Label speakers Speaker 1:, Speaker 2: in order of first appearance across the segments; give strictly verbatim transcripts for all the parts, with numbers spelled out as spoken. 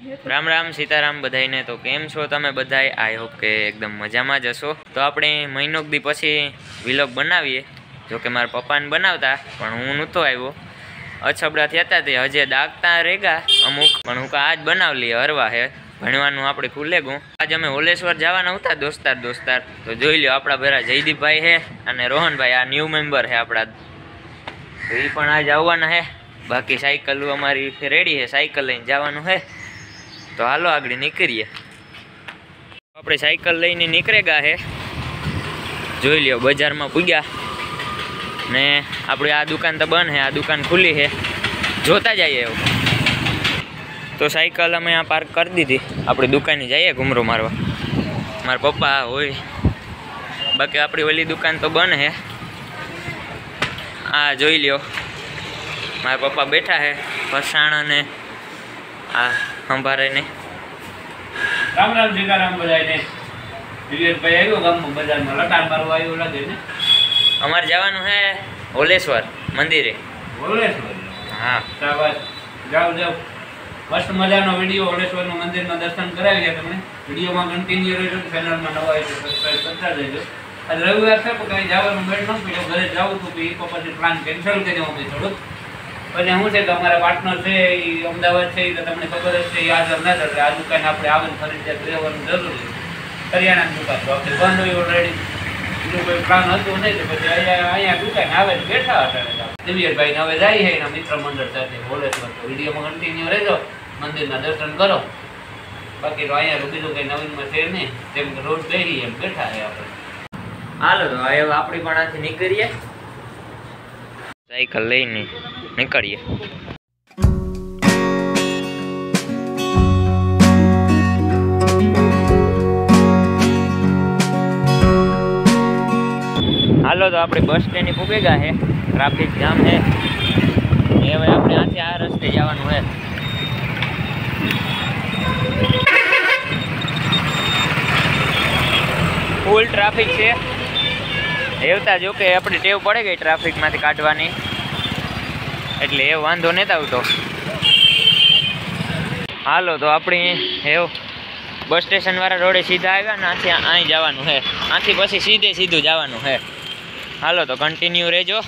Speaker 1: राम राम सीताराम बधाईने। तो केम छो तमे बधाई? आई होप के एकदम मजामां ज हशो। तो आपणे महीनोक दी पछी व्लॉग बनावीए। जो कि मारा पप्पाने बनावता पण हूँ नहोतो आव्यो, अछबड़ा थया था ते हजे दागता रेगा अमुक, पण हूँ आज बनावली हरवा है भणवानुं आपणे खुले गयुं। आज अमे होलेश्वर जवाना हता दोस्तार दोस्तार। तो जोई ल्यो आपड़ा भेरा जयदीप भाई है अने रोहन भाई, आ न्यू मेम्बर है आपड़ा, तो ई पण आज आववाना है। बाकी साइकल अमारी रेडी है, साइकल लईने जवानुं है। तो हालो आगळ निकळीए। आपणे साइकल लईने निकळेगा है। जोई ल्यो बजार में पूग्या ने आपणी आ दुकान तो बंद है, आ दुकान खुली है, जोता जाइए। तो साइकल अमे आ पार्क कर दीधी, अपनी दुकाने जाइए घूमरो मारवा। मारा पप्पा होय, बाकी अपनी ओली दुकान तो बंद है। आ जोई ल्यो मारा पप्पा बैठा है फसाण ने आ संभारे ने।
Speaker 2: राम राम सीताराम बधाईने। दिलीप भाई आव्यो गाम बजार में लटार मारवा आव्यो लागे ने।
Speaker 1: अमार जवानुं है होलेश्वर मंदिरे।
Speaker 2: होलेश्वर?
Speaker 1: हाँ
Speaker 2: शाबाश, जाओ जाओ। मस्त मजानो विडियो होलेश्वर मंदिर में दर्शन करावी है। तमने विडियो में कंटिन्यू रहो, चैनल में नवा है तो सब्सक्राइब करता रहो। आज रविवार छे पण कई जवानुं मेळ न पड्यो, घरे जाऊं तो भी पप्पाने प्लान कैंसल कर्यो अमे थोडुं। पण हूँ छे के अमारा पार्टनर छे ई अमदावाद छे, तो तमने खबर ज छे। आज अमना એટલે આ દુકાન આપણે આવન ફરજિયાત રહેવાનું જરૂરી છે। કરિયાણાની દુકાન તો આપણે બંધ હોય ઓલરેડી, બીજો કોઈ પ્લાન હતો નહીં, તો પછી અહીંયા અહીંયા દુકાન આવે બેઠા હતા। દિવ્યભાઈ ને હવે જાય છે એના મિત્ર મંડળ સાથે હોલેશ્વર। તો વિડીયોમાં કન્ટિન્યુ રહેજો, મંદિરના દર્શન કરો। બાકી તો અહીંયા તો બીજું કંઈ નવીનમાં છે નહીં, જેમ કે રોજ બેહી એમ બેઠા છે આપણે।
Speaker 1: हालो तो હવે આપણી પણ આથી નીકળીએ, સાયકલ લઈને નીકળીએ। हालो तो अपने बस स्टेण्ड पुगेगा है, ट्राफिक जाम है। ये हवे अपने आथे आ रस्ते जवानुं है। फूल ट्राफिक है एवता, जो कि अपनी टेव पड़े गई ट्राफिक में काटवानी, एटले ए वांधो नहीं आवतो। हालो तो अपनी एव बस स्टेशन वाला रोडे सीधा आव्या ने आथी आई जवानुं है, आथी पछी सीधे सीधुं जवानुं है। हालो तो कंटिन्यू रहेजो।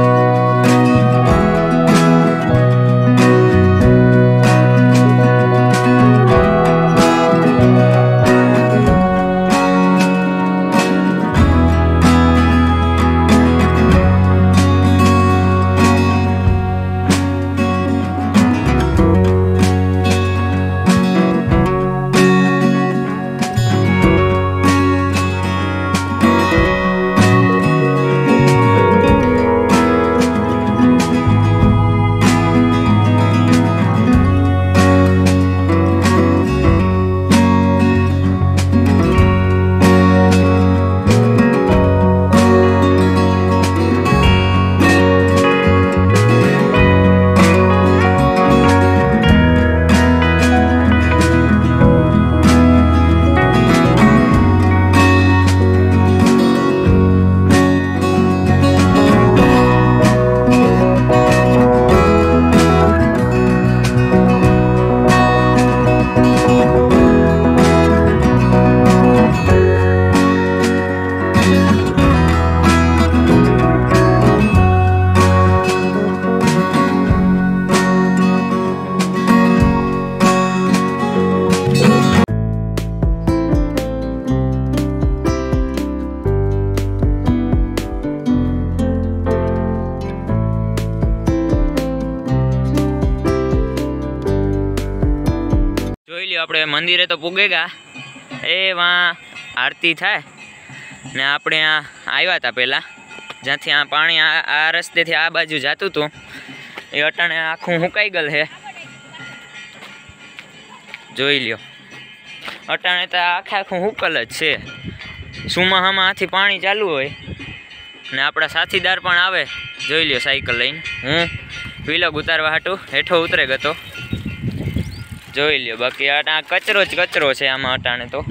Speaker 1: अपने मंदिरे तो पुगेगा, ए वहाँ आरती थाय ने आपणे आ आव्या था पहला, ज्यांथी आ पाणी आ, आ रस्ते थी आ बाजू जातुं हतुं, ए अटाणे आखुं हुकाई गल है। जोई ल्यो अटाणे तो आखे आखुं हुकल ज छे। सुमाहामां आथी पाणी चालू होय ने आपड़ा साथीदार पण आवे। जोई ल्यो साइकल लईने हूँ व्लॉग उतारवा हाटू हेठो उतरे गतो। जोई ल्यो बाकी आ कचरो ज कचरो छे आमां अटाणे तो।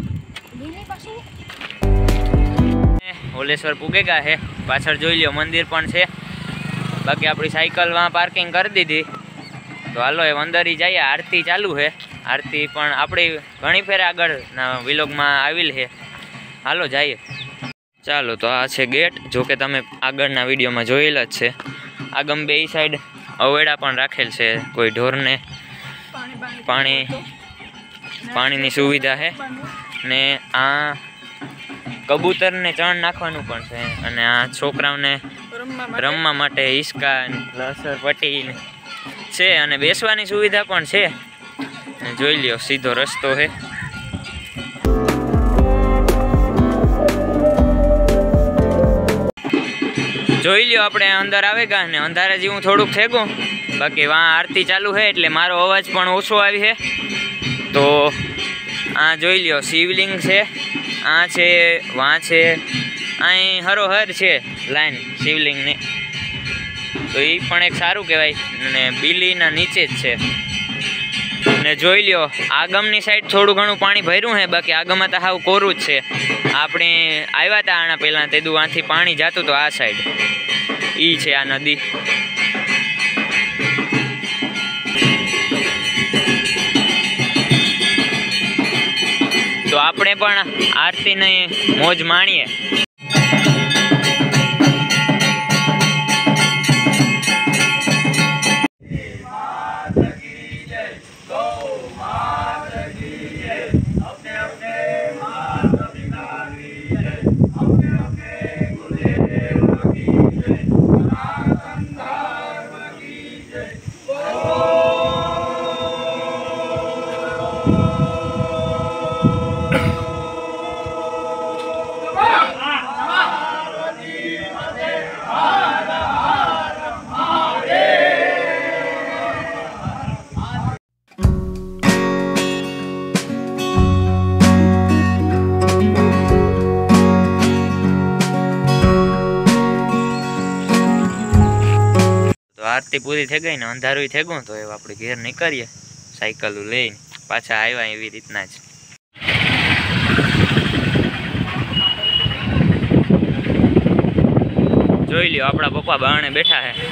Speaker 1: होलेश्वर पुगेगा है, पाछळ जोई ल्यो मंदिर पण छे। बाकी अपनी साइकल वहाँ पार्किंग कर दीधी તો હાલો એ અંદર ઈ જઈએ. આરતી ચાલુ છે. આરતી પણ આપણી ઘણી ફેર આગળના વિલોગમાં આવેલ છે. હાલો જઈએ. ચાલો તો આ છે ગેટ. જો કે તમે આગળના વિડીયોમાં જોયેલા જ છે. આગમ બે સાઈડ અવેડા પણ રાખેલ છે. કોઈ ઢોરને પાણી પાણીની સુવિધા છે. ને આ કબૂતરને ચણ નાખવાનું પણ છે. અને આ છોકરાઓને રમવા માટે હિસકા લસર પટ્ટી છે. અને બેસવાની સુવિધા પણ છે. જોઈ લ્યો સીધો રસ્તો છે. જોઈ લ્યો આપણે અંદર આવે ગા ને અંધારે જેવું થોડુંક થેગું. બાકી વાં આરતી ચાલુ છે એટલે મારો અવાજ પણ ઓછો આવી છે. તો આ જોઈ લ્યો શિવલિંગ છે. આ છે વાં છે. અહીં હરોહર છે લાઈન શિવલિંગની. તો એ પણ એક સારું કહેવાય. અને બિલીના નીચે જ છે. ને જોઈ લ્યો આગમની સાઈડ થોડું ઘણું પાણી ભર્યું છે. બાકી આગમમાં તો હાવ કોરું જ છે. આપણે આવ્યા હતા આના પહેલાં તે દુ આથી પાણી જતું તો આ સાઈડ ઈ છે આ નદી. તો આપણે પણ આરતીની મોજ માણીએ. આરતી પૂરી થઈ ગઈ ને અંધારું થઈ ગયું. તો એવું આપણે ઘેર નીકળીએ સાયકલ લઈને. પાછા આવ્યા એવી રીતના જ. જોઈ લ્યો આપણા પપ્પા બારણે બેઠા છે.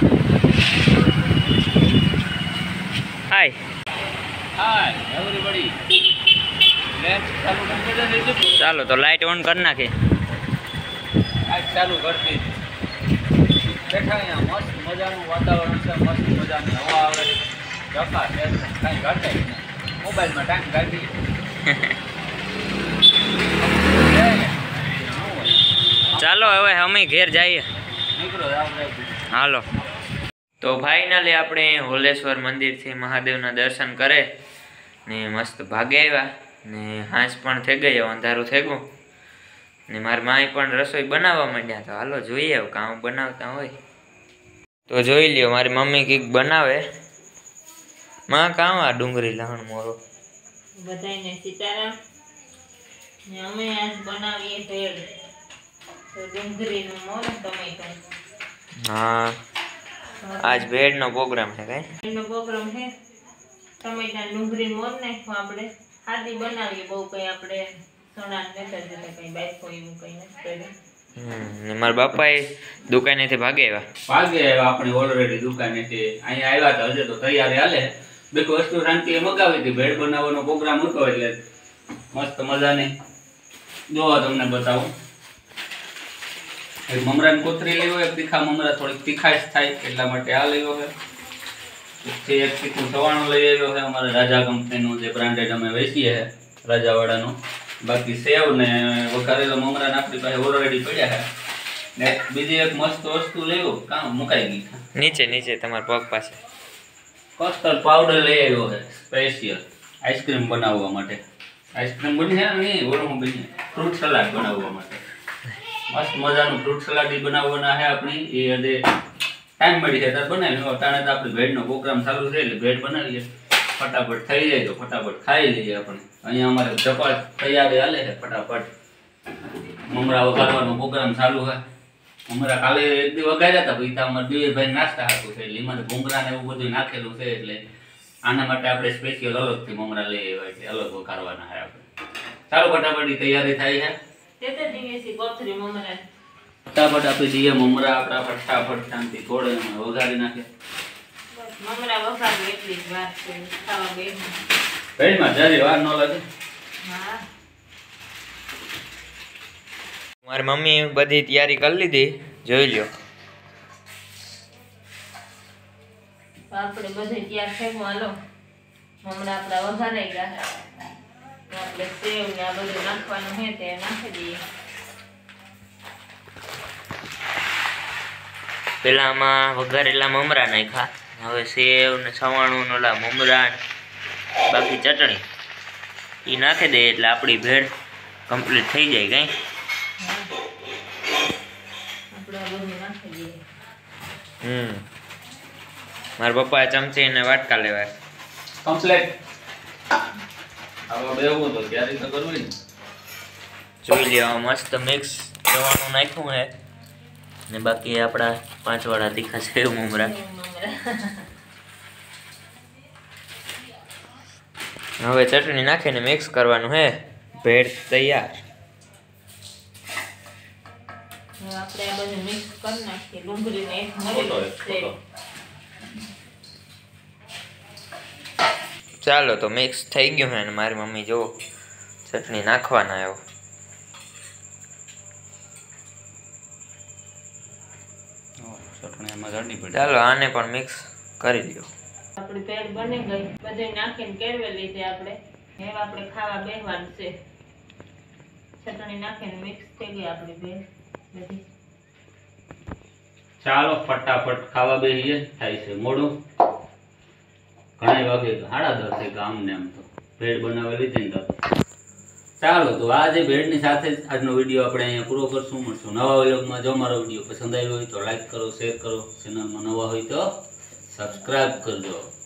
Speaker 1: Hi
Speaker 2: hi everybody. લેટ્સ ચાલુ કમ્પ્યુટર દેજો.
Speaker 1: ચાલો તો લાઈટ ઓન કરી નાખી.
Speaker 2: લાઈટ ચાલુ કરતી. બેઠા અહીંયા મસ્ત મજાનું વાતાવરણ છે. મસ્ત મજાની હવા આવે છે. જફા છે કાંઈ ઘટે નહીં. મોબાઈલમાં ટાઈમ કાઢી.
Speaker 1: ચાલો હવે અમે ઘેર જઈએ.
Speaker 2: નીકળો આપણે.
Speaker 1: હાલો તો ફાઇનલી આપણે હોલેશ્વર મંદિરથી મહાદેવના દર્શન કરે ને મસ્ત ભાગે આવ્યા. ને હાંસ પણ થઈ ગઈ. અંધારું થઈ ગયું. ને મારી માએ પણ રસોઈ બનાવવા માંડ્યા. તો હાલો જોઈએ કામ બનાવતા હોય તો જોઈ લ્યો. મારી મમ્મી કંઈક બનાવે. માં કામ આ ડુંગળી લહણ મોરો
Speaker 3: બધાને સીતારામ. ને અમે આજ બનાવીએ ભેળ. તો ડુંગળીનું મોર ટમેટો.
Speaker 1: હા આજ ભેળનો પ્રોગ્રામ છે. કઈ
Speaker 3: ભેળનો પ્રોગ્રામ છે. ટમેટા ડુંગળી મોર નાખવા આપણે સાદી બનાવીએ. બહુ કઈ આપણે સોના નથી જતા. કઈ બાઈકો એવું કઈ નથી કર્યું.
Speaker 1: હમ ને મારા બાપાએ દુકાનેથી ભાગે આવ્યા.
Speaker 2: ભાગે આવ્યા આપણે ઓલરેડી દુકાનેથી. અહીંયા આવ્યા હતા. હજુ તો તૈયારી હાલે. બીજી વસ્તુ શાંતિએ મગાવી હતી. ભેળ બનાવવાનો પ્રોગ્રામ હતો એટલે મસ્ત મજાની જોવા તમને બતાવું. એક મમરાની કોથરી લેવો. એક તીખા મમરા થોડીક તીખાશ થાય એટલા માટે આ લેવો છે. પછી એક તીખું સવાણું લઈ આવ્યો છે. અમારે રાજા કંપનીનું જે બ્રાન્ડેડ અમે વેચીએ છે રાજાવાડાનું. બાકી સેવ ને વઘારેલા મમરા આપણી પાસે ઓલરેડી પડ્યા છે. ને બીજી એક મસ્ત વસ્તુ લેવું કામ મુકાઈ ગઈ.
Speaker 1: નીચે નીચે તમારા પગ પાસે
Speaker 2: કસ્ટર્ડ પાવડર લઈ આવ્યો છે સ્પેશિયલ આઈસ્ક્રીમ બનાવવા માટે. આઈસ્ક્રીમ બની છે ને ઓલું બની ફ્રૂટ સલાડ બનાવવા માટે. મસ્ત મજાનું ફ્રૂટ સલાડ બનાવવાના છે આપણી. એ હજે ટાઈમ મળી જાય ત્યારે બનાવી. અટાણે તો આપણે ભેળનો પ્રોગ્રામ ચાલુ છે એટલે ભેળ બનાવીએ. ફટાફટ થઈ જાય તો ફટાફટ ખાઈ લઈએ આપણે. અહીંયા અમારે ચપાટ તૈયારી હાલે છે. ફટાફટ મમરા વઘારવાનો પ્રોગ્રામ ચાલુ છે. મમરા કાલે એક દી વઘાર્યા હતા. પછી અમારે દિવેશભાઈ નાસ્તા હાથું છે એટલે એમાં ભૂંગળા ને એવું બધું નાખેલું છે. એટલે આના માટે આપણે સ્પેશિયલ અલગથી મમરા લઈ આવ્યા એટલે અલગ વઘારવાના છે આપણે. ચાલો ફટાફટ તૈયારી થાય છે.
Speaker 3: તે દિવસી કોથરી મમરા
Speaker 2: ફટાફટ આપી દઈએ મમરા આપણા ફટાફટ શાંતિ થોડે વઘારી નાખે.
Speaker 3: મમરા વઘારું એટલી જ વાર છે ખાવા બેસું.
Speaker 2: ભેળમાં જાજી વાર ન લાગે.
Speaker 3: હા
Speaker 1: મારી મમ્મી બધી તૈયારી કરી લીધી, જોઈ લ્યો.
Speaker 3: તો આપણે બધે તૈયાર થયું. હાલો મમરા આપણા વઘારાઈ ગયા. તો આપણે સેવ ને આ બધું નાખવાનું છે તે નાખી દઈએ.
Speaker 1: પેલા આમાં વઘારેલા મમરા નાખ્યા, હવે સેવ ને સવાણું ને ઓલા મમરા ને બાકી ચટણી એ નાખી દે એટલે આપણી ભેળ કમ્પ્લીટ થઈ જાય. કઈ
Speaker 3: આપણે આ બધું નાખી દઈએ.
Speaker 1: હમ મારા પપ્પા ચમચી ને વાટકા લેવાય.
Speaker 2: કમ્પ્લેટ. આવા બેવું તો ત્યારે તો કરવું ને.
Speaker 1: જોઈ લ્યો મસ્ત મિક્સ સવાણું નાખ્યું હે ને બાકી આપણા પાંચ વાળા તીખા સેવ મમરા.
Speaker 3: સેવ મમરા
Speaker 1: હવે ચટણી નાખીને મિક્સ કરવાનું હે, ભેળ તૈયાર.
Speaker 3: હવે આપણે આ બધું મિક્સ કરી નાખીએ. ડુંગળીને એક
Speaker 2: ફોટો
Speaker 3: મરી
Speaker 2: એક
Speaker 3: છે.
Speaker 2: ફોટો.
Speaker 1: ચાલો તો મિક્સ થઈ ગયું હે ને મારી મમ્મી જો ચટણી નાખવાના આવ્યો.
Speaker 2: ચટણી એમાં જાડી પડી.
Speaker 1: ચાલો આને પણ મિક્સ કરી દો.
Speaker 3: આપણી ભેળ બની ગઈ. બધું નાખીને કેળવી લીધી આપણે. હવે આપણે ખાવા બેસવાનું છે. ચટણી નાખીને મિક્સ થઈ ગઈ આપણી ભેળ બધી.
Speaker 2: ચાલો ફટાફટ ખાવા બેસીએ. થાય છે મોડું. ઘણા વાગે સાડા દસ થઈ ગયા આમને આમ તો ભેળ બનાવી લીધી ને તો. ચાલો તો આજે ભેળની સાથે જ આજનો વિડીયો આપણે અહીંયા પૂરો કરશું. મળશું નવા વ્લોગમાં. જો મારો વિડીયો પસંદ આવ્યો હોય તો લાઈક કરો, શેર કરો. ચેનલમાં નવા હોય તો સબસ્ક્રાઇબ કરજો.